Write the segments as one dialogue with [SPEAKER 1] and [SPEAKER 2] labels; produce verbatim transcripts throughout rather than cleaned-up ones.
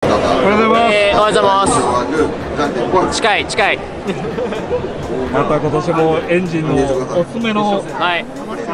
[SPEAKER 1] えー、おはようございます。近い近い。
[SPEAKER 2] また今年もエンジンのおすすめの、
[SPEAKER 1] はい。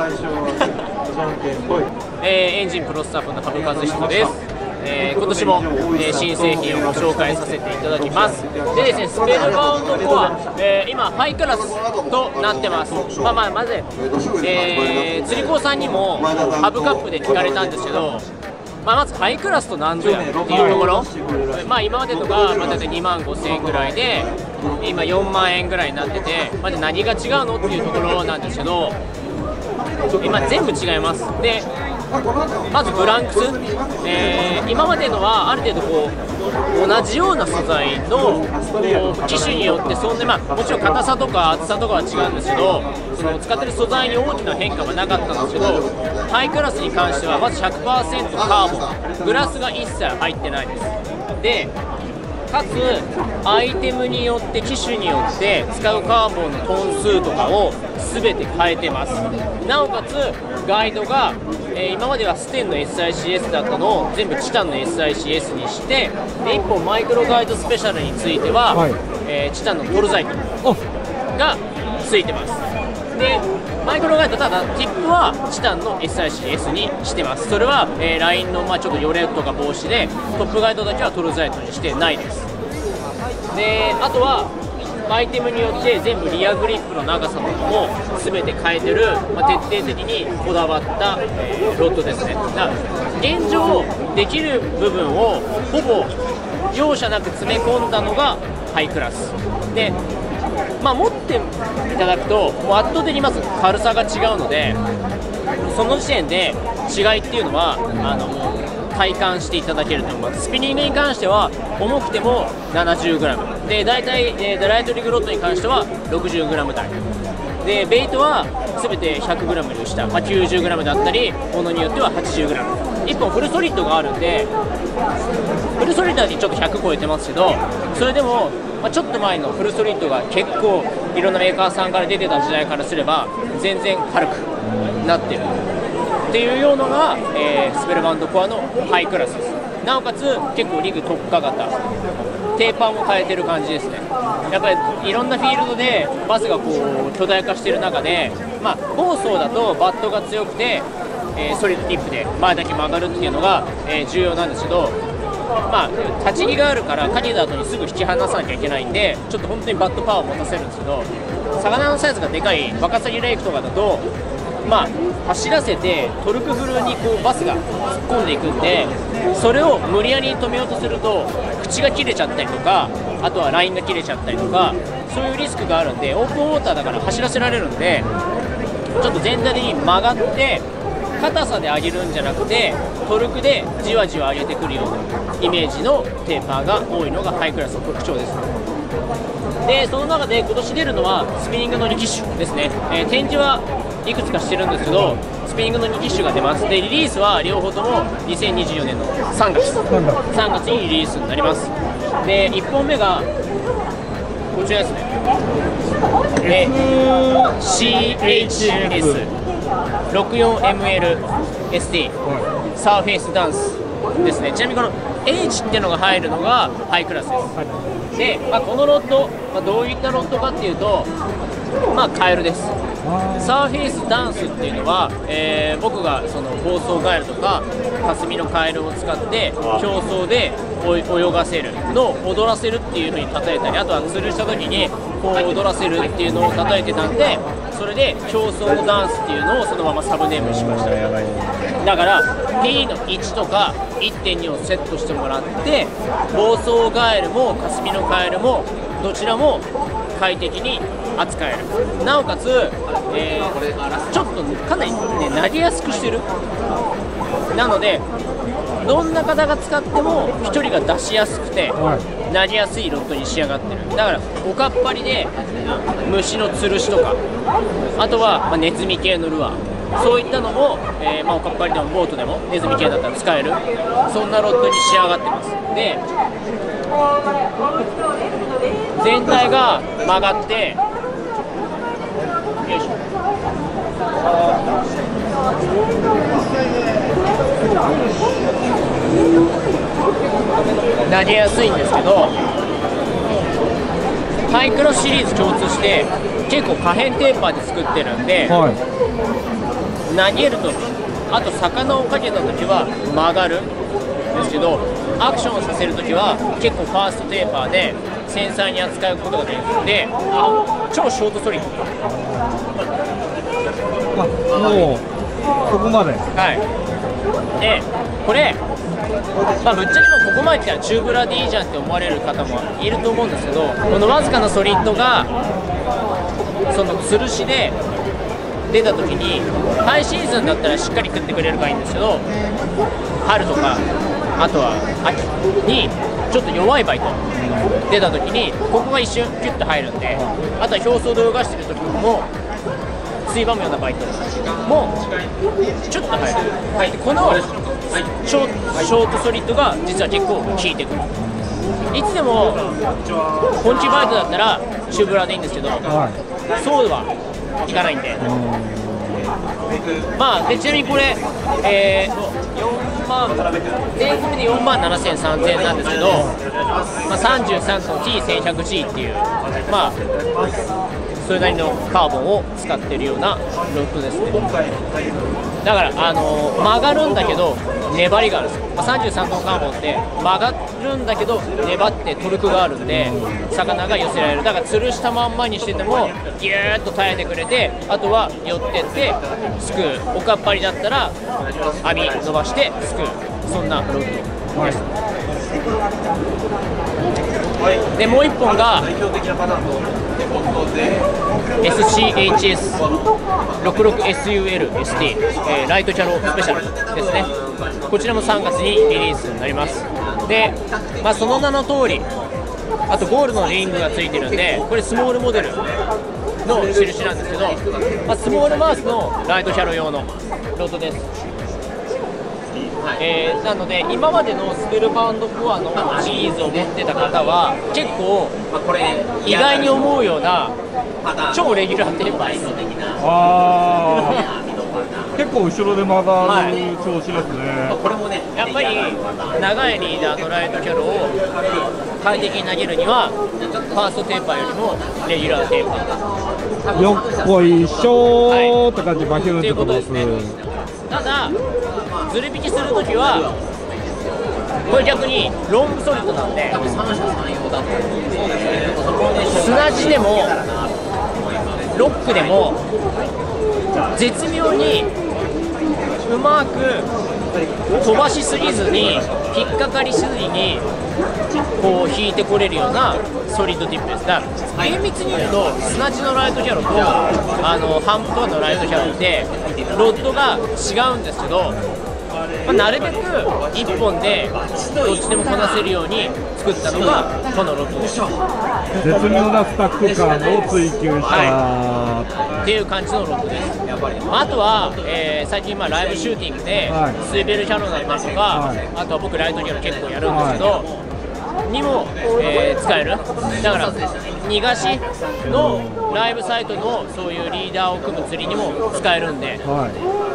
[SPEAKER 1] えー、エンジンプロスタッフの羽生和人です。えー、今年も、えー、新製品をご紹介させていただきます。でですね、スペルバウンドコア、えー、今ハイクラスとなってます。まあまあまず、えー、釣り子さんにもハブカップで聞かれたんですけど、まあ、まずハイクラスと何ぞやっていうところ、まあ、今までとか、まあ、大体にまんごせんえんぐらいで、今よんまんえんぐらいになってて、まあ、で何が違うのっていうところなんですけど、今全部違います。でまずブランクス、えー、今までのはある程度こう同じような素材の機種によってそんで、まあ、もちろん硬さとか厚さとかは違うんですけど、その使ってる素材に大きな変化はなかったんですけど、ハイクラスに関してはまず ひゃくパーセント カーボン、グラスが一切入ってないです。でかつアイテムによって機種によって使うカーボンのトン数とかを全て変えてます。なおかつガイドが、えー、今まではステンの エスアイシーエス だったのを全部チタンの エスアイシーエス にして、で一方マイクロガイドスペシャルについては、はい、えー、チタンのトルザイトがついてます。でマイクロガイド、ただティップはチタンの エスアイシーエス にしてます。それは、えー、ラインの、まあ、ちょっとヨレとか防止で、トップガイドだけはトルザイトにしてないです。であとはアイテムによって全部リアグリップの長さとかも全て変えてる、まあ、徹底的にこだわった、えー、ロッドですね。だから現状できる部分をほぼ容赦なく詰め込んだのがハイクラスで、まあ、持っていただくともう圧倒的にまず軽さが違うので、その時点で違いっていうのはあのもう体感していただけると思います。スピニングに関しては重くても ななじゅうグラム で、大体、えー、ライトリグロッドに関しては ろくじゅうグラム 台で、ベイトは全て ひゃくグラム より下、まあ、きゅうじゅうグラム だったりものによっては はちじゅうグラム、いっぽんフルソリッドがあるんで、フルソリッドだけちょっとひゃく超えてますけど、それでも、まあ、ちょっと前のフルソリッドが結構いろんなメーカーさんから出てた時代からすれば全然軽くなってるっていうようなのが、えー、スペルバンドコアのハイクラスです。なおかつ結構リグ特化型、テーパーも変えてる感じですね。やっぱりいろんなフィールドでバスがこう巨大化してる中で、まあ、暴走だとバットが強くて、えー、ソリッドリップで前だけ曲がるっていうのが、えー、重要なんですけど、まあ、立ち木があるからかけた後にすぐ引き離さなきゃいけないんで、ちょっと本当にバットパワーを持たせるんですけど、魚のサイズがでかいワカサギレイクとかだと、まあ、走らせてトルクフルにこうバスが突っ込んでいくんで、それを無理やり止めようとすると口が切れちゃったりとか、あとはラインが切れちゃったりとか、そういうリスクがあるんで、オープンウォーターだから走らせられるんで、ちょっと全体的に曲がって硬さで上げるんじゃなくてトルクでじわじわ上げてくるようなイメージのテーパーが多いのがハイクラスの特徴です。でその中で今年出るのはスピニングのに機種ですね。えー、展示はいくつかしてるんですけど、スピニングのに機種が出ます。でリリースは両方ともにせんにじゅうよねんのさんがつさんがつにリリースになります。でいっぽんめがこちらですね、えー、シーエイチエスろくじゅうよんエムエルエスティー サーフェイスダンスですね。ちなみにこの H っていうのが入るのがハイクラスです。で、まあ、このロッド、まあ、どういったロッドかっていうと、まあカエルです。サーフェイスダンスっていうのは、えー、僕がその暴走ガエルとか霞のカエルを使って競争で泳がせるのを踊らせるっていう風に例えたり、あとは吊るした時にこう踊らせるっていうのを例えてたんで、それで競争のダンスっていうのをそのままサブネームにしました。だから ティー のいちとか いってんに をセットしてもらって、暴走ガエルも霞のカエルもどちらも快適に扱える。なおかつ、えー、ちょっとかなり、ね、投げやすくしてる。なのでどんな方が使っても飛距離が出しやすくて投げやすいロッドに仕上がってる。だからおかっぱりで虫の吊るしとか、あとは、まあ、ネズミ系のルアー、そういったのも、えーまあ、おかっぱりでもボートでもネズミ系だったら使える、そんなロッドに仕上がってます。で全体が曲がって、よいしょ、 投げやすいんですけど、ハイクロスシリーズ共通して結構可変テーパーで作ってるんで、
[SPEAKER 2] はい、
[SPEAKER 1] 投げるとあと魚をかけた時は曲がるんですけど、アクションをさせる時は結構ファーストテーパーで繊細に扱うことができるので、超ショートストリート。
[SPEAKER 2] あ、もうここまで。
[SPEAKER 1] はい。でこれ、まあ、ぶっちゃけもうここまで来たらチューブラでいいじゃんって思われる方もいると思うんですけど、このわずかなソリッドがその吊るしで出た時にハイシーズンだったらしっかり食ってくれるからいいんですけど、春とかあとは秋にちょっと弱いバイト出た時にここが一瞬キュッと入るんで、あとは表層で泳がしてる時とかもついばむようなバイトもちょっと入る、はい、このショー、ショートソリッドが実は結構効いてくる。いつでもポンチバイトだったらチューブラでいいんですけど、はい、そうはいかないんで、まあでちなみにこれ、えー、よんまん税込みでよんまんななせんさんぜんえんなんですけど、まあ、さんじゅうさんと ティーせんひゃくジー っていうまあそれなりのカーボンを使ってるようなロッドですね。だからあのー、曲がるんだけど粘りがあるんですよ。まあ、さんじゅうさんトンカーボンって曲がるんだけど粘ってトルクがあるんで魚が寄せられる。だから吊るしたまんまにしててもギューッと耐えてくれて、あとは寄ってってすくう。おかっぱりだったら網伸ばしてすくう。そんなロッドです。でもういっぽんが エスシーエイチエスろくじゅうろくエスユーエルエスティー、えー、ライトキャロスペシャルですね。こちらもさんがつにリリースになります。で、まあ、その名の通りあとゴールドのリングがついてるんで、これスモールモデルの印なんですけど、まあ、スモールマウスのライトキャロ用のロッドです。えー、なので今までのスペルバウンドコアのシリーズを持ってた方は結構意外に思うような超レギュラーテーパーです。
[SPEAKER 2] あ結構後ろで曲がる調子ですね。
[SPEAKER 1] これもね、やっぱり長いリーダーのライトキャロを快適に投げるにはファーストテーパーよりもレギュラーテーパー
[SPEAKER 2] よっこいしょーって感じ、バキューンってことですね。
[SPEAKER 1] ただずれ引きするときはこれ逆にロングソリッドなんで、砂地でもロックでも絶妙にうまく飛ばしすぎずに引っかかりしすぎにこう引いてこれるようなソリッドティップです。だから厳密に言うと砂地のライトキャロとあのハンプとかのライトキャロってロッドが違うんですけど、まあ、なるべくいっぽんでどっちでもこなせるように作ったのがこのロッドです。
[SPEAKER 2] 絶妙なスタック感を追求した、
[SPEAKER 1] はい、っていう感じのロッドです。あとは、えー、最近まあライブシューティングでスイベルキャロだったりとか、はい、あとは僕ライトキャロ結構やるんですけど、はい、にも、えー、使える。だから逃がしのライブサイトのそういうリーダーを組む釣りにも使えるんで、はい、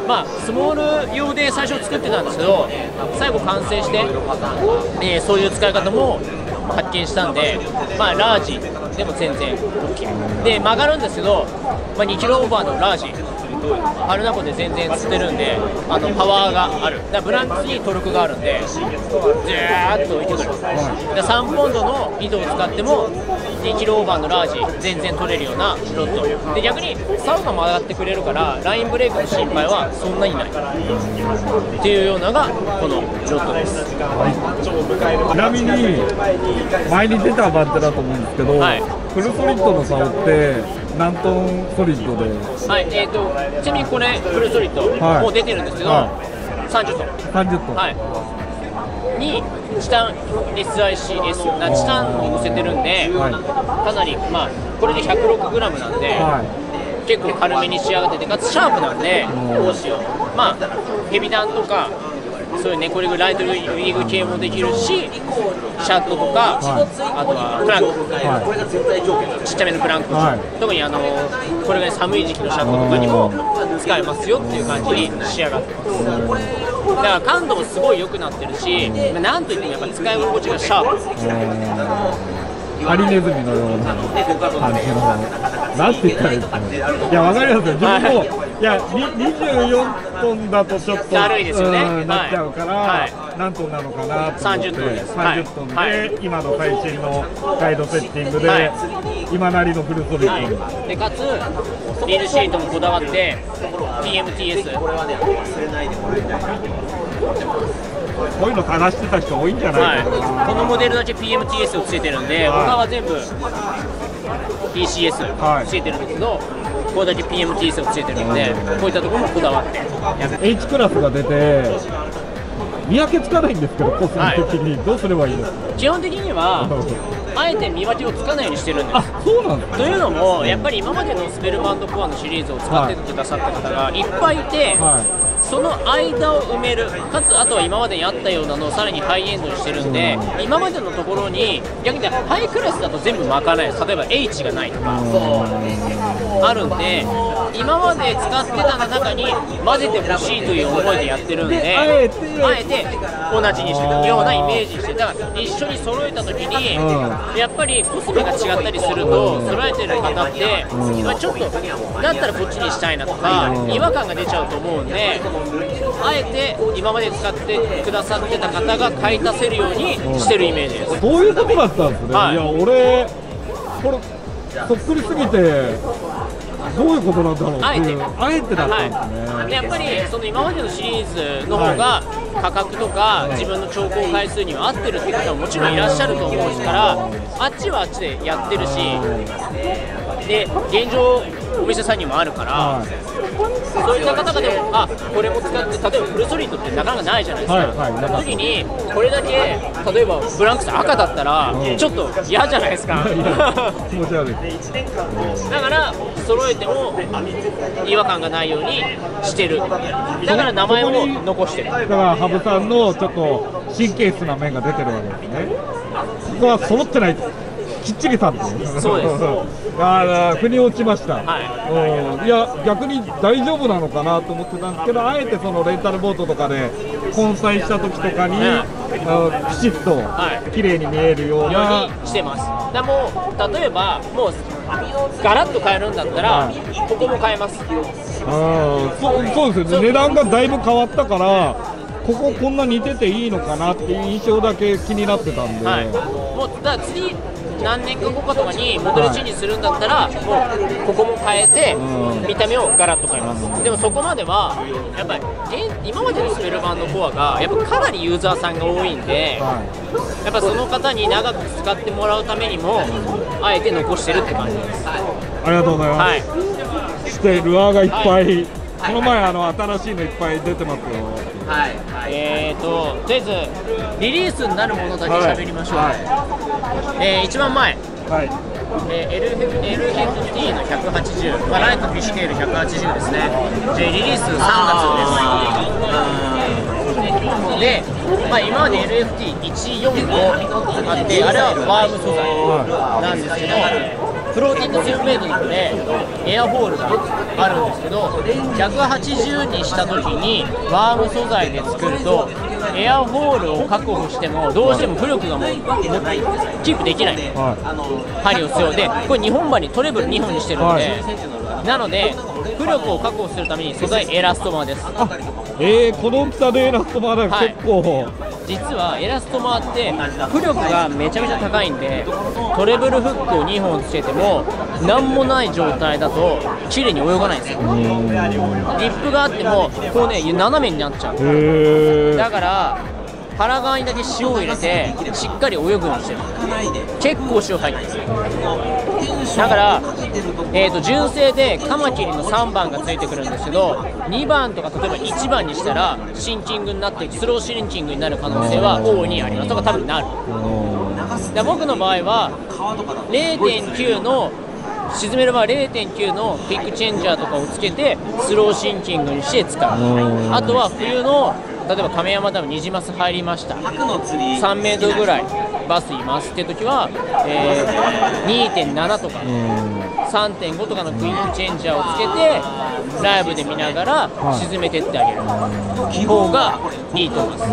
[SPEAKER 1] まあスモール用で最初作ってたんですけど最後完成して、えー、そういう使い方も発見したんで、まあラージでも全然 OK で曲がるんですけど、まあ、にキロオーバーのラージハルナコで全然釣ってるんで、あのパワーがある。だからブランチにトルクがあるんでずーっと浮いてくる。でさんポンドの糸を使ってもにキロオーバーのラージ全然取れるようなロッドで、逆にサウが曲がってくれるからラインブレイクの心配はそんなにないっていうようなのがこのロッドです。
[SPEAKER 2] ちなみに前に出た番手だと思うんですけど、はい、フルソリッドの竿って何トンソリッドで、
[SPEAKER 1] はい、えーとちなみにこれフルソリッド、はい、もう出てるんですけど、はい、さんじゅっトン
[SPEAKER 2] さんじゅっトン、
[SPEAKER 1] はい、にチタン エスアイシーエス なチタンを乗せてるんで、はい、かなりまあこれで ひゃくろくグラム なんで、はい、結構軽めに仕上がってて、かつシャープなんで、こうしよう、まあヘビダンとかそういうねこれぐらいライトウィーグ系もできるし、シャットとか、はい、あとはプランク、はい、ちっちゃめのプランク、はい、特にあのこれぐらい寒い時期のシャットとかにも使えますよっていう感じに仕上がってます。だから感度もすごい良くなってるし、まあ、なんといってもやっぱ使い心地がシャープ。
[SPEAKER 2] ハリネズミのような感じの、なんて言ったらいいですかね。いや、わかりますよ、自分も、いや、にじゅうよんトンだとちょっと
[SPEAKER 1] だるいですよね、
[SPEAKER 2] なっちゃうから、はい、何トンなのかなと思って、
[SPEAKER 1] さんじゅっトンです、
[SPEAKER 2] さんじゅっトンで、はい、今の最新のガイドセッティングで、はい、今なりのフルソリッド、
[SPEAKER 1] はい、でかつ、リールシートもこだわって、ピーエムティーエス。
[SPEAKER 2] こういうの探してた人多いんじゃないかな、
[SPEAKER 1] はい、このモデルだけ ピーエムティーエス をつけてるんで、はい、他は全部 ピーシーエス つけてるんですけど、はい、これだけ ピーエムティーエス をつけてるんで、こういったところもこだわって
[SPEAKER 2] H クラスが出て見分けつかないんですけど、コスメ的に、はい、どうすればいいですか？
[SPEAKER 1] 基本的にはあえて見分けをつかないようにしてるんです。
[SPEAKER 2] あ、そうなんですか。
[SPEAKER 1] というのも、やっぱり今までのスペルバンドコアのシリーズを使ってくださった方がいっぱいいて、はい、その間を埋める、かつあとは今までにあったようなのをさらにハイエンドにしてるんで、今までのところに逆にハイクラスだと全部賄える、例えば H がないとかあるんで、今まで使ってた中に混ぜてほしいという思いでやってるんで、あえて同じにしてるようなイメージにして、だから一緒に揃えた時にやっぱりコスメが違ったりすると、揃えてる方って、まあ、ちょっとだったらこっちにしたいなとか違和感が出ちゃうと思うんで、あえて今まで使ってくださってた方が買い足せるようにしてるイメージです。
[SPEAKER 2] そういうことだったんですね。はい、いや俺これそっくりすぎてどういうことなんだろうっていう、あえてだったんですね。はい、
[SPEAKER 1] やっぱりその今までのシリーズの方が価格とか自分の調光回数には合ってるっていう方ももちろんいらっしゃると思うから、あっちはあっちでやってるし、で現状お店さんにもあるから、はい、そういった方がでも、あ、これも使って、例えばフルソリッドってなかなかないじゃないですか、はいはい、その時にこれだけ例えばブランクス赤だったら、うん、ちょっと嫌じゃないですか。
[SPEAKER 2] 気持ち悪い。
[SPEAKER 1] だから揃えても違和感がないようにしてる。だから名前を残してる。だ
[SPEAKER 2] から羽生さんのちょっと神経質な面が出てるわけですね。ここは揃ってないきっちりさんです。
[SPEAKER 1] そうです。
[SPEAKER 2] ああ、腑に落ちました。はい。いや、逆に大丈夫なのかなと思ってたんですけど、あえてそのレンタルボートとかで混載した時とかに、うん、あきちっと綺麗に見えるような、
[SPEAKER 1] はい、ようにしてます。でも例えばもうガラッと変えるんだったら、はい、ここも変えます。
[SPEAKER 2] あ、そ, そうですよね。値段がだいぶ変わったから。こここんな似てていいのかなっていう印象だけ気になってたんで、はい、
[SPEAKER 1] もうだから次何年か後かとかにモデルチェンジするんだったら、はい、もうここも変えて、うん、見た目をガラッと変えます。でもそこまではやっぱり今までのスペルバンドコアがやっぱかなりユーザーさんが多いんで、はい、やっぱその方に長く使ってもらうためにもあえて残してるって感じです。
[SPEAKER 2] ありがとうございます。はい、してルアーがいっぱい、はい、この前あの新しいのいっぱい出てますよ。
[SPEAKER 1] はい、えーと、とりあえずリリースになるものだけ喋りましょう。はい、えー、一番前、はい、えー、エルエフティー のひゃくはちじゅう、まあ、ライトフィッシュテールひゃくはちじゅうですね。でリリースさんがつです。で、まあ、今まで エルエフティーいちよんご あって、あれはワーム素材なんですけど、フローティングセルフメイドなのでエアホールがあるんですけど、ひゃくはちじゅうにした時にワーム素材で作るとエアホールを確保してもどうしても浮力がもうキープできない、はい、針を背負うで、これにほん針トレブルにほんにしてるので、はい、なので浮力を確保するために素材エラストマーです。
[SPEAKER 2] あ、えー、この大きさでエラストマーだ、はい、結構
[SPEAKER 1] 実はエラストマーって浮力がめちゃめちゃ高いんで、トレブルフックをにほんつけても何もない状態だと綺麗に泳がないんですよ。リップがあってもこうね斜めになっちゃう。だから腹側にだけ塩を入れてしっかり泳ぐようにしてる。結構塩入ってるんですよ。だから、えーと、純正でカマキリのさんばんがついてくるんですけど、にばんとか例えばいちばんにしたらシンキングになってスローシンキングになる可能性は大いにありますとか多分なる。で僕の場合は れいてんきゅう の沈める場合 れいてんきゅう のクイックチェンジャーとかをつけてスローシンキングにして使う。あとは冬の例えば亀山ダムニジマス入りました、さんメートルぐらいバスいますって時は、えー、にてんなな とか さんてんご とかのクイックチェンジャーをつけてライブで見ながら沈めてってあげる方がいいと思います。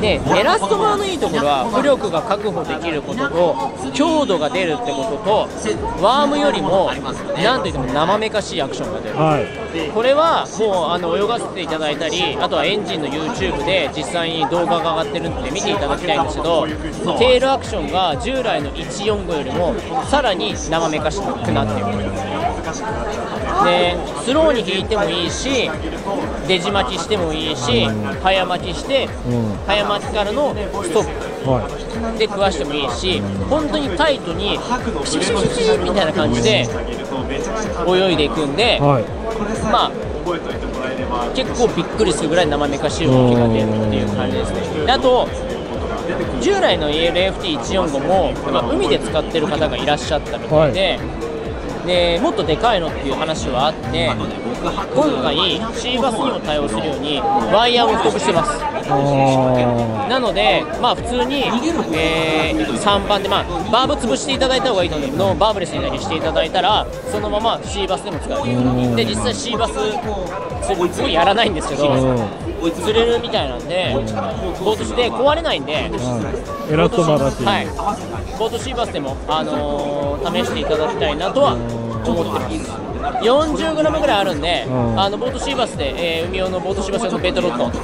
[SPEAKER 1] でエラストバーのいいところは浮力が確保できることと強度が出るってこととワームよりもなんといっても生めかしいアクションが出る、はい、これはもうあの泳がせていただいたりあとはエンジンの YouTube で実際に動画が上がってるんで見ていただきたいんですけどテールアクションが従来のいちよんごよりもさらに生めかしくなっているでスローに引いてもいいしデジ巻きしてもいいし早巻きして、うん、早巻きからのストップで食わしてもいいし本当にタイトにピシピシピシみたいな感じで泳いでいくんで、はい、まあ結構びっくりするぐらい生めかしい動きが出るっていう感じですね。であと従来の イーエルエフティーいちよんご も海で使ってる方がいらっしゃったみたいで、はいでもっとでかいのっていう話はあって今回シーバスにも対応するようにワイヤーを太くしてます。なのでまあ普通に、えー、さんばんで、まあ、バーブ潰していただいた方がいいのバーブレスになりしていただいたらそのままシーバスでも使えるで実際シーバスすごいやらないんですけど釣れるみたいなんでボートして壊れないんで
[SPEAKER 2] エラストバーだし、
[SPEAKER 1] はい、ボートシーバスでも、あのー、試していただきたいなとは思ってます。よんじゅうグラム ぐらいあるんで、あのボートシーバスで、えー、海用のボートシーバス用のベッドロッドで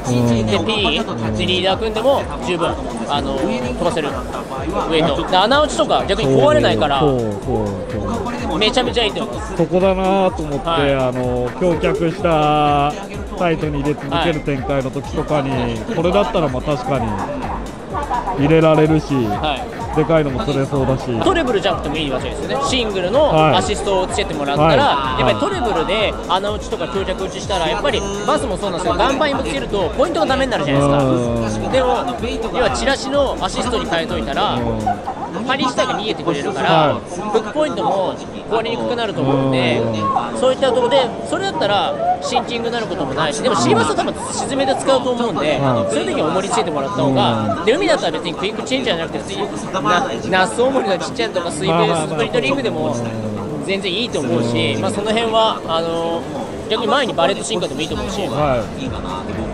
[SPEAKER 1] P でリーダー組んでも十分、あのー、飛ばせるウエイトで穴打ちとか逆に壊れないからめちゃめちゃいいと思います。
[SPEAKER 2] そこだなと思って、はい、あの橋脚したタイトに入れ続ける展開の時とかに、はい、これだったらまあ確かに入れられるし、はい、でかいのも釣れそうだし
[SPEAKER 1] トレブルじゃなくてもいいわけですよね。シングルのアシストをつけてもらったら、はい、やっぱりトレブルで穴打ちとか橋脚打ちしたらやっぱりバスもそうなんですけど岩盤にぶつけるとポイントがダメになるじゃないですか。でも要はチラシのアシストに変えといたら針自体が逃げてくれるから、はい、フックポイントも壊れにくくなると思うんでそういったところでそれだったらシンキングになることもないしでもシーバスは多分沈めで使うと思うんで、はい、そういう時に重りつけてもらった方がで海だったら別にクイックチェンジャーじゃなくて普通にナス重りのちっちゃいのとか水平スプリットリングでも全然いいと思うし、まあ、その辺はあの逆に前にバレット進化でもいいと思うし、はい、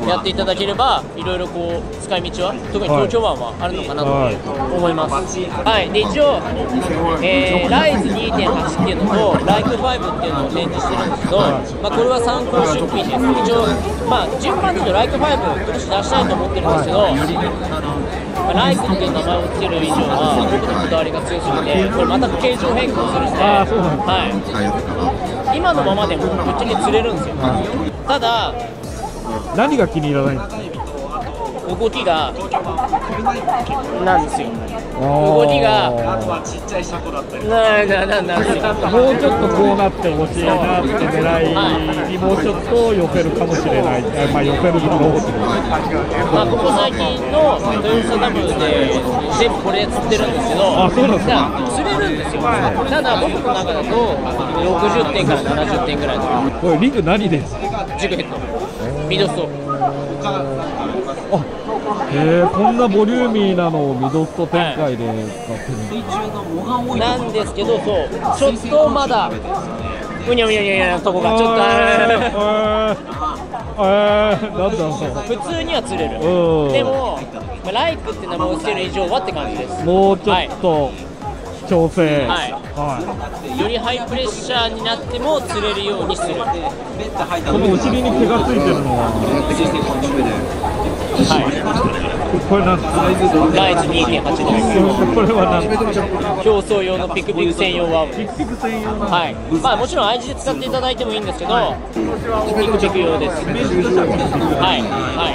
[SPEAKER 1] やっていただければいろいろこう使い道は特に東京湾はあるのかなと思います。はい、で一応、えー、ライズ にてんはち っていうのとライクファイブっていうのを展示してるんですけど、まあ、これは参考出品です。一応、まあ、順番で言うとライクファイブ今年出したいと思ってるんですけど、まあ、ライクっていう名前を付ける以上は僕のこだわりが強すぎてこれまた形状変更するんで、はい、今のままでもぶっちゃけ釣れるんですよ。ただ
[SPEAKER 2] 何が気に入らないんですか？
[SPEAKER 1] 動きがなんですよ。動きがななななんですよ。
[SPEAKER 2] もうちょっとこうなってほしいなって狙いにもうちょっと寄せるかもしれない。まあ寄せるだろうと。
[SPEAKER 1] まあここ最近の豊洲ダムで全部これで釣ってるんですけど、
[SPEAKER 2] あ、そうなんですか。
[SPEAKER 1] 釣れるんですよ。ただ僕の中だとろくじゅってんからななじゅってんぐらいの。
[SPEAKER 2] これリング何です？
[SPEAKER 1] ジグヘッド、ミドスト。
[SPEAKER 2] あ、へえ、こんなボリューミーなのをミドスト展開で使ってる、
[SPEAKER 1] はい、なんですけど、そうちょっとまだうにゃうにゃうにゃなとこがちょっと
[SPEAKER 2] えー、えー、なんだろう。
[SPEAKER 1] 普通には釣れる。でも、まあ、ライクって名前を付ける以上はって感じです。
[SPEAKER 2] もうちょっと、はい調整、はい
[SPEAKER 1] はい、よりハイプレッシャーになっても釣れるようにする。こ
[SPEAKER 2] のお尻に毛がついてるのは、はい、これなんですか？
[SPEAKER 1] ライズ にてんはち です。
[SPEAKER 2] これは何ですか？
[SPEAKER 1] 競争用のピクピク専用ワーム。
[SPEAKER 2] ピクピク専用
[SPEAKER 1] はい。まあもちろん アイジー で使っていただいてもいいんですけど、はい、ピクピク用です。はいはい。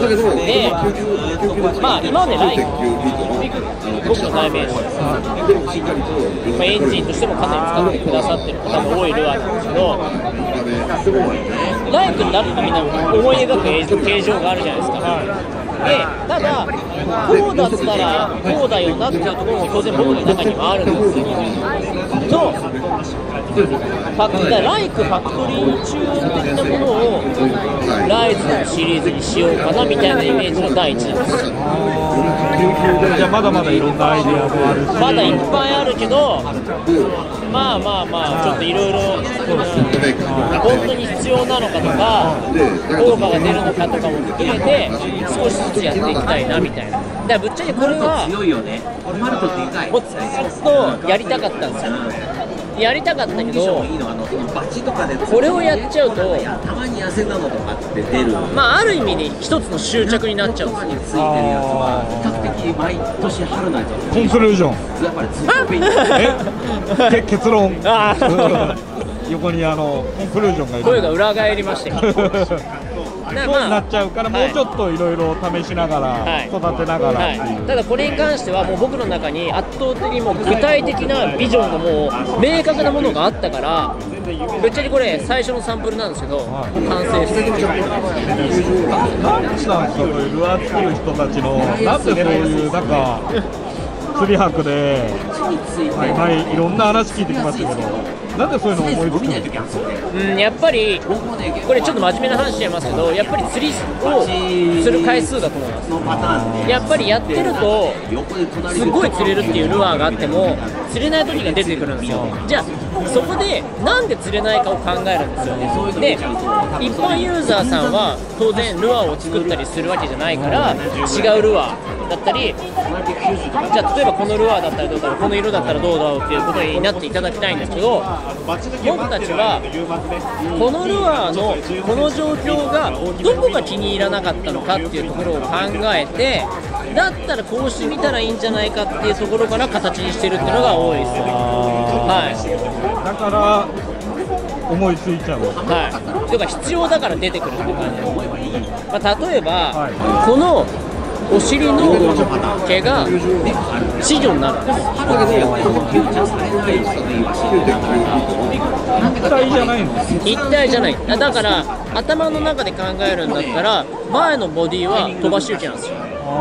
[SPEAKER 1] で、まあ今までライク僕の代名詞、まあ、エンジンとしてもかなり使ってくださってる方も多いルアーなんですけど、ライクになるとみんな思い描く形状があるじゃないですか。 でただこうだったらこうだよなっていうところも当然僕の中にはあるんですよ。とファクだライクファクトリーチューン的なものをライズのシリーズにしようかなみたいなイメージの第一弾です。
[SPEAKER 2] じゃあまだまだいろんなアイデアもあるし、
[SPEAKER 1] まだいっぱいあるけど、まあまあまあちょっといろいろ本当に必要なのかとか効果が出るのかとかも含めて少しずつやっていきたいなみたいな。だからぶっちゃけこれはもうずっとやりたかったんですよ。やりたかったけど、これをやっちゃうと、まあある意味で一つの執着になっちゃうんですよ。
[SPEAKER 2] コンクルージョンえ結論横にあのコンクルージョンがいる
[SPEAKER 1] 声が裏返りましたよ
[SPEAKER 2] そうなっちゃうから、もうちょっといろいろ試しながら、はい、育てながらっていう、
[SPEAKER 1] はい、ただこれに関してはもう僕の中に圧倒的にもう具体的なビジョンがもう明確なものがあったから、ぶっちゃけこれ最初のサンプルなんですけど、はい、完成してる。
[SPEAKER 2] 何なんですか、そういうルアー作る人たちの、なんでそういうなんか釣り博で、はいはい、いろんな話聞いてきましたけど、なんでそういうの思いつくんですか？
[SPEAKER 1] うん、やっぱりこれちょっと真面目な話しちゃいますけど、やっぱり釣りをする回数だと思います。やっぱりやってるとすごい釣れるっていうルアーがあっても釣れない時が出てくるんですよ。じゃあそこでなんで釣れないかを考えるんですよ。で一般ユーザーさんは当然ルアーを作ったりするわけじゃないから、違うルアーだったり、じゃあ例えばこのルアーだったらどうだろう、この色だったらどうだろうっていうことになっていただきたいんですけど、僕たちはこのルアーのこの状況がどこが気に入らなかったのかっていうところを考えて、だったらこうしてみたらいいんじゃないかっていうところから形にしてるっていうのが多いですよね。はい、
[SPEAKER 2] だから思いついちゃう。
[SPEAKER 1] はい、というか必要だから出てくるっていう感じです。まあ、例えば、はい、このお尻の毛が稚魚になるんです。
[SPEAKER 2] 一体じゃないの？
[SPEAKER 1] 一体じゃない。だから頭の中で考えるんだったら前のボディは飛ばし受けなんですよ。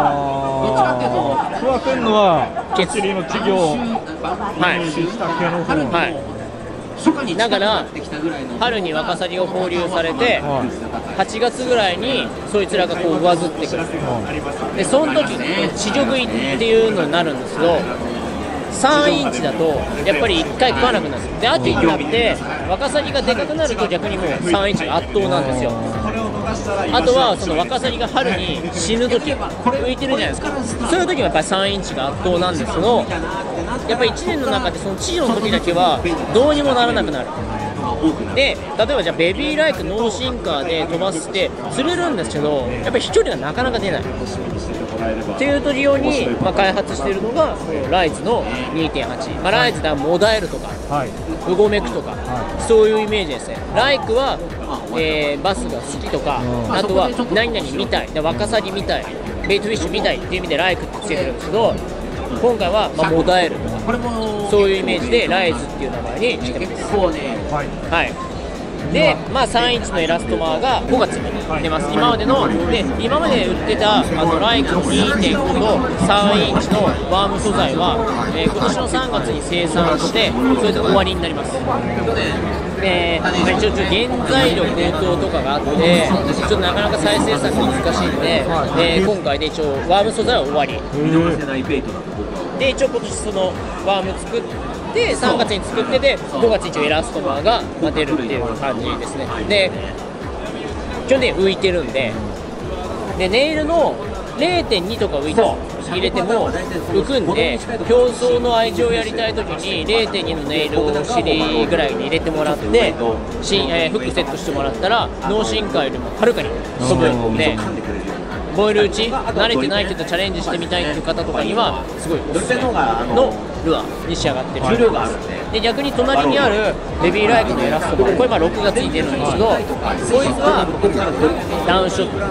[SPEAKER 2] 食わせるのはお尻の稚魚をイメージした毛の方。
[SPEAKER 1] はい。だから春にワカサギを放流されてはちがつぐらいにそいつらがこう上ずってくる。でその時に稚魚食いっていうのになるんですけど、さんインチだとやっぱりいっかい食わなくなるんですよ。で秋になってワカサギがでかくなると逆にもうさんインチが圧倒なんですよ。あとはそのワカサギが春に死ぬ時浮いてるじゃないですか。そういう時はやっぱりさんインチが圧倒なんですけど、やっぱりいちねんの中でその稚魚の時だけはどうにもならなくなる。で例えばじゃあベビーライクノーシンカーで飛ばして釣れるんですけど、やっぱり飛距離がなかなか出ないっていう時用に、まあ、開発しているのがライズの にてんはち、まあ、ライズだモダエルとか、はい、ウゴメクとか、はい、そういうイメージですね。ライクは、えー、バスが好きとか、あとは何々みたいでワカサギみたいベイトフィッシュみたいっていう意味でライクってつけてるんですけど、今回は、まあ、モダエルとかそういうイメージでライズっていう名前にしてます。はい、で、まあ、さんインチのエラストマーがごがつに出ます。今までので今まで売ってたあのライクの にてんご とさんインチのワーム素材は、えー、今年のさんがつに生産してそれで終わりになります。で、まあ、一応原材料高騰とかがあってちょっとなかなか再生産が難しいんで、えー、今回で一応ワーム素材は終わりで、一応今年そのワーム作ってさんがつに作っててごがつに一応エラストマーが出るっていう感じですね。で基本的に浮いてるんで、でネイルの れいてんに とか浮いて入れても浮くんで、表層の愛情をやりたいときに れいてんに のネイルを尻ぐらいに入れてもらってし、えー、フックセットしてもらったらノーシンカーよりもはるかに飛ぶんで、ボイル打ち慣れてないけどチャレンジしてみたいっていう方とかにはすごいおすすめのルアーに仕上がってる。で逆に隣にあるベビーライクのエラストマー、これまあろくがつに出るんですけど、こいつはダウンショット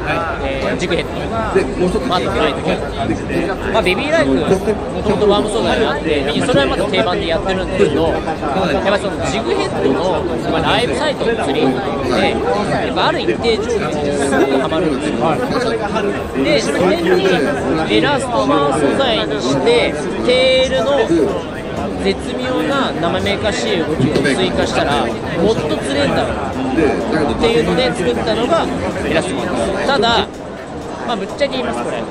[SPEAKER 1] えー、ジグヘッド、まあ、あとライトキャット、まあ、ベビーライクもともとワーム素材があって、それはまだ定番でやってるんですけど、やっぱそのジグヘッドの、まあ、ライブサイトの釣りで、やっぱある一定条件にすごくハマるんですよ。で、それにエラストマン素材にして、テールの絶妙な生めかしい動きを追加したらもっと釣れんだろうっていうので作ったのがエラストマンです。ただ、まあ、ぶっちゃけ言いますこれ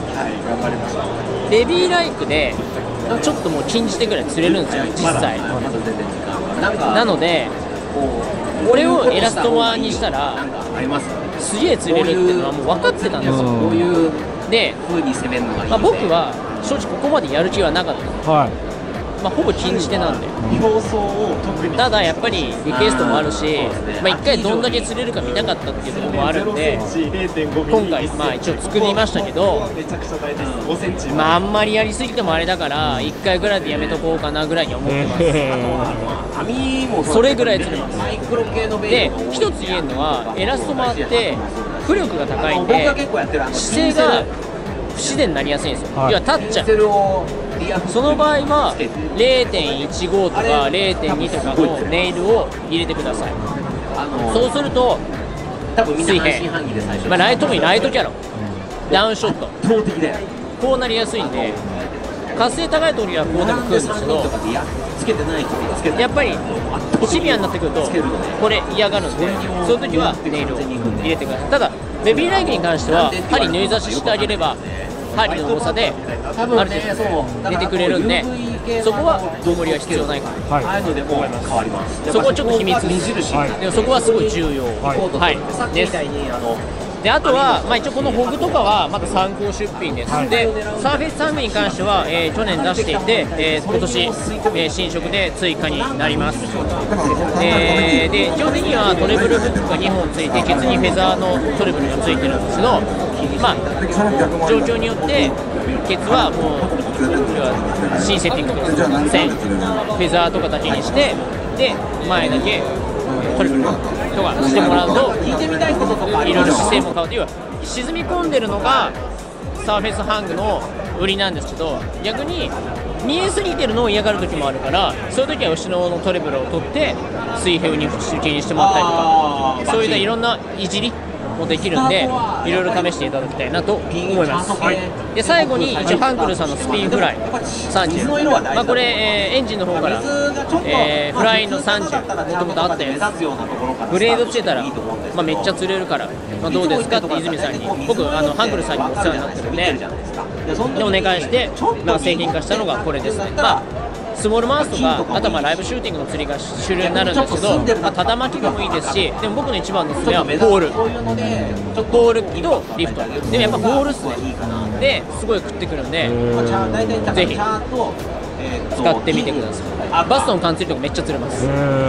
[SPEAKER 1] ベビーライクでちょっともう禁じ手ぐらい釣れるんですよ実際。なのでこれをエラストマンにしたらすげえ釣れるっていうのはもう分かってたんですよ。で、まあ、僕は正直ここまでやる気はなかった、はい、まあ、ほぼ禁じ手なんで。ただやっぱりリクエストもあるし、まあ、いっかいどんだけ釣れるか見たかったっていうところもあるんで、今回まあ一応作りましたけど、まあ、あんまりやりすぎてもあれだからいっかいぐらいでやめとこうかなぐらいに思ってます。それぐらい釣れます。で、一つ言えるのはエラストマって浮力が高いんで姿勢が不自然になりやすいんですよ、はい、要は立っちゃう。その場合は れいてんいちご とか れいてんに とかのネイルを入れてください。そうすると水平、まあ、ライトもライトキャロ、ダウンショット、こうなりやすいんで、活性高い時はこうでも来るんですけど、やっぱりシビアになってくるとこれ嫌がるんで、そういう時はネイルを入れてください。ただベビーライクに関しては針縫い差ししてあげれば針の重さである程度出てくれるんで、そこは大盛りは必要ないかな、はい、そこはちょっと秘密です、はい、でもそこはすごい重要、はいはい、です。で、あとは、まあ、一応このホグとかはまた参考出品です、はい、でサーフェイスサングに関しては、えー、去年出していて、えー、今年、えー、新色で追加になります。えー、で基本的にはトレブルフックがにほんついてケツにフェザーのトレブルがついてるんですけど、まあ、状況によってケツはもうシンセティックの線フェザーとかだけにして、で前だけトレブルとかしてもらうといろいろ姿勢も変わって、要は沈み込んでるのがサーフェイスハングの売りなんですけど、逆に見えすぎてるのを嫌がる時もあるから、そういう時は後ろのトレブルを取って水平に吹きにしてもらったりとか、そういったいろんないじりもできるんで、いろいろ試していただきたいなと思います。はい、で最後に一応ハンクルさんのスピンフライさんじゅう、まあ、これ、えー、エンジンの方から、えー、フライのさんじゅうもともとあったやつブレードつけたら、まあ、めっちゃ釣れるから、まあ、どうですかって泉さんに、僕あのハンクルさんにもお世話になってるんででお願いして、まあ、製品化したのがこれですね。まあスモールマウスとか、あとはまあライブシューティングの釣りが主流になるんですけど、まあ、ただ巻きでもいいですし、でも僕の一番のおすすめはホール、ホールとリフト、でもやっぱホールっすね、ですごい食ってくるんで、ぜひ使ってみてください。バストの缶釣りとかめっちゃ釣れます。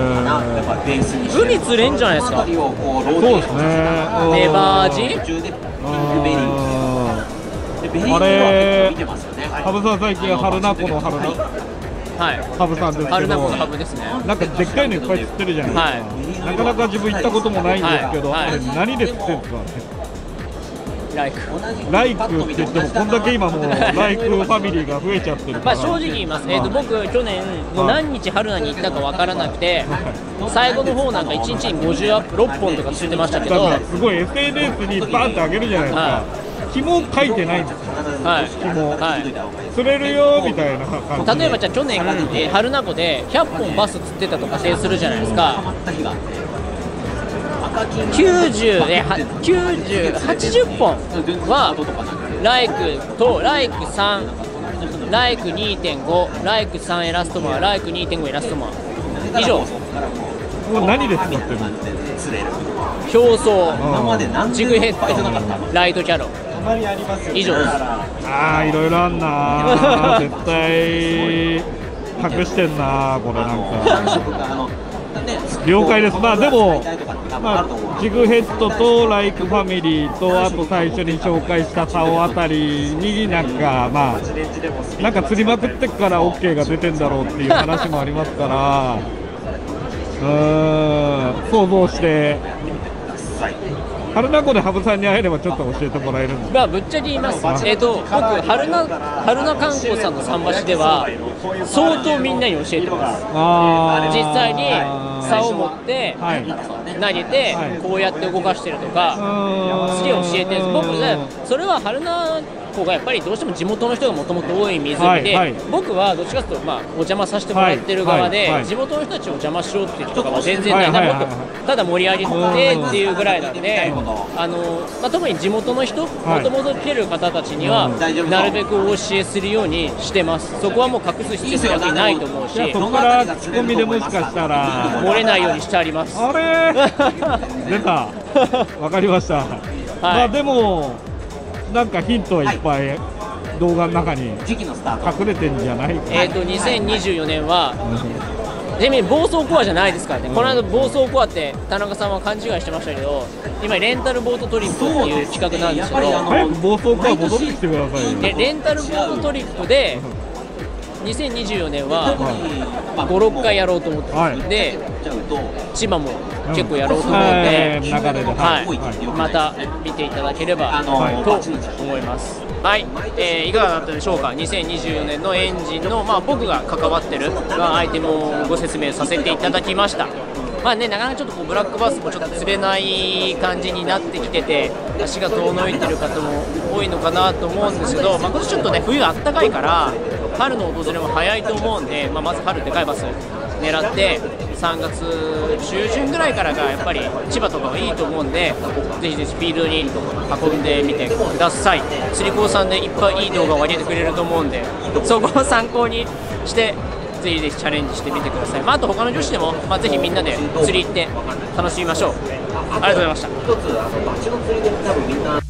[SPEAKER 1] 海釣れんじゃないですか。そう
[SPEAKER 2] ですね。
[SPEAKER 1] メバージ
[SPEAKER 2] あれ、羽生さん最近春名湖の春名
[SPEAKER 1] はい、
[SPEAKER 2] ハブさんですけど、
[SPEAKER 1] 春名湖のハブですね。
[SPEAKER 2] なんかでっかいのいっぱい釣ってるじゃないですか、はい、なかなか自分行ったこともないんですけど、はいはい、あれ何で釣ってるんですかね。
[SPEAKER 1] ライク
[SPEAKER 2] ライクって言ってもこんだけ今もうライクファミリーが増えちゃってるから、
[SPEAKER 1] まあ正直言います、えーと僕去年もう何日春名に行ったか分からなくて、最後の方なんかいちにちにごじゅうアップろっぽんとか釣ってましたけど、
[SPEAKER 2] すごい エスエヌエス にバーンって上げるじゃないですか、はい、紐書いてないんですよ、はい、紐、はい、釣れるよみたいな感じ。
[SPEAKER 1] 例えばじゃあ去年、えー、春名湖でひゃっぽんバス釣ってたと仮定するじゃないですか。きゅうじゅう、えー、きゅうじゅう、はちじゅっぽんはライクとライクさん、ライク にてんご、ライクさんエラストマン、ライク にてんご エラストマン以上。
[SPEAKER 2] もう何で使ってるの？
[SPEAKER 1] 表層、ジグヘッド、ライトキャロ以上です。
[SPEAKER 2] ああ、いろいろあんな絶対隠してんなこれなんか了解です。まあでも、まあ、ジグヘッドとライクファミリーと、あと最初に紹介したサオあたりになんかまあなんか釣りまくってっから オーケー が出てんだろうっていう話もありますからうーん想像して春名湖で羽生さんに会えればちょっと教えてもらえるんですか。
[SPEAKER 1] まあぶっちゃけ言います。えっと僕春名春名観光さんの桟橋では相当みんなに教えてます。実際に竿を持って投げてこうやって動かしてるとかすげえ教えてるんです。僕ねそれは春名湖がやっぱりどうしても地元の人がもともと多い湖で、はいはい、僕はどっちかというとまあお邪魔させてもらってる側で、はいはい、地元の人たちをお邪魔しようっていう人が全然ない、はいはいはい、ただ盛り上げてっていうぐらいなんで、あのまあ、特に地元の人、もともと来てる方たちにはなるべくお教えするようにしてます。そこはもう隠す必要はないと思うし、
[SPEAKER 2] そこから口コミでもしかしたら
[SPEAKER 1] 漏れないようにしてあります。
[SPEAKER 2] あれ出たわかりました、はい、まあでもなんかヒントはいっぱい動画の中に隠れてんじゃないか。
[SPEAKER 1] えっとにせんにじゅうよねんはちなみに暴走コアじゃないですからね、うん、この間暴走コアって田中さんは勘違いしてましたけど、今レンタルボートトリップっていう企画なんですけど、
[SPEAKER 2] 早く暴走コア戻ってきてくださいよ。
[SPEAKER 1] でレンタルボートトリップでにせんにじゅうよねんはご、ろっかいやろうと思ってます、はい、で千葉も結構やろうと思うので、うんはい、また見ていただければと思います。はい、えー、いかがだったでしょうか。にせんにじゅうよねんのエンジンの、まあ、僕が関わってる、まあ、アイテムをご説明させていただきました。まあね、なかなかちょっとこうブラックバスもちょっと釣れない感じになってきてて、足が遠のいてる方も多いのかなと思うんですけど、まあ、今年ちょっとね冬あったかいから春の訪れも早いと思うんで、まあ、まず春でかいバス狙ってさんがつ中旬ぐらいからがやっぱり千葉とかはいいと思うんで、ぜひぜひフィールドに運んでみてください。釣り子さんでいっぱいいい動画を上げてくれると思うんで、そこを参考にしてぜひぜひチャレンジしてみてください。まあ、あと他の女子でも、まあ、ぜひみんなで釣り行って楽しみましょう。ありがとうございました。